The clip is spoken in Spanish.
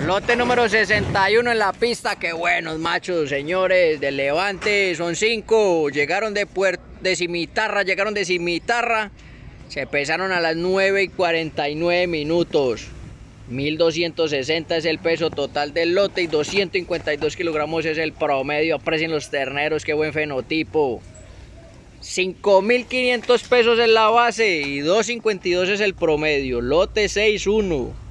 Lote número 61 en la pista. Qué buenos machos, señores. Del Levante son 5. Llegaron de Cimitarra. Se pesaron a las 9:49 minutos. 1260 es el peso total del lote y 252 kilogramos es el promedio. Aprecien los terneros, qué buen fenotipo. 5.500 pesos es la base y 252 es el promedio. Lote 6-1.